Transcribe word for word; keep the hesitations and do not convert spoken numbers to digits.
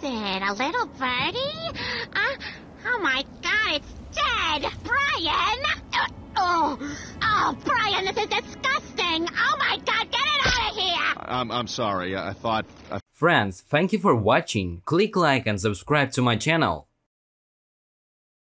it? A little birdie? Uh, oh my God, it's dead! Brian! Uh, oh, oh, Brian, this is disgusting! Oh my God, get it out of here! I'm, I'm sorry, I thought... I Friends, thank you for watching. Click like and subscribe to my channel.